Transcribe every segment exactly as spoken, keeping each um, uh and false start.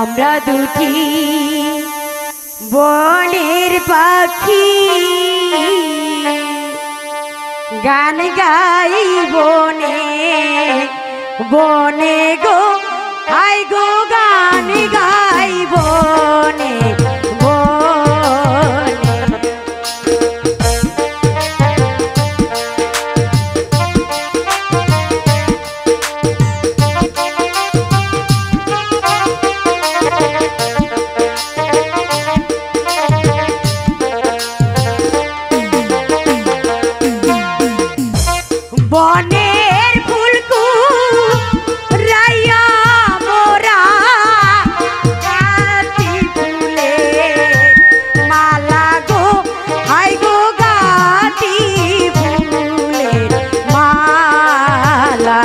আমরা দুটি বনের পাখি গান গাই বনে বনে গো হাই গো গান গাই বনে বনের ফুলকু রাইয়া মোরা গাতি ফুলে মালা গো হাই গো গাতি ফুলে মালা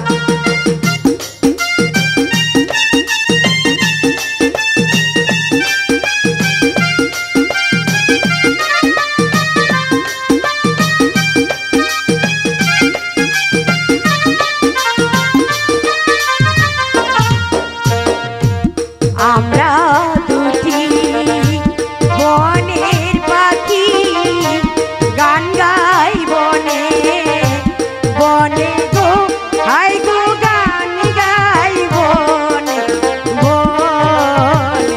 আমরা দুটি বনের পাখি গান গাই বনে বনে গো হাই গো গান গাই বনে বনে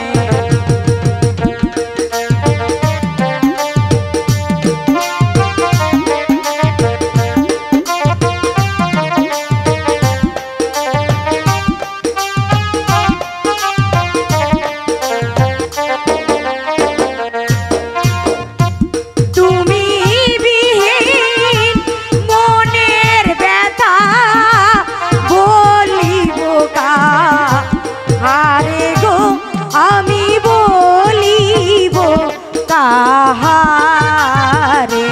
আমি বলিব কাহারে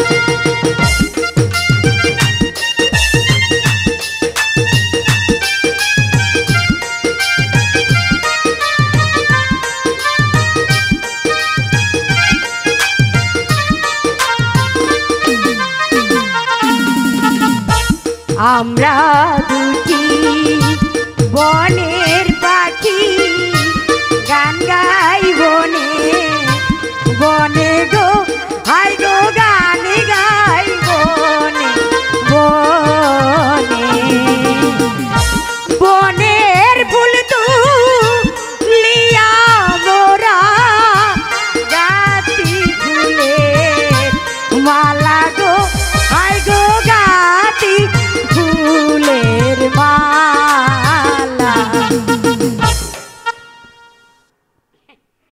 আমরা দুটি বনের পাখি গান গাই বনে বনে গো হাই গো গান গাই বনে বনে বনের ফুল তুলিয়া মোরা গাতি ফুলে মালা গো হাই গো গাতি ফুলের মা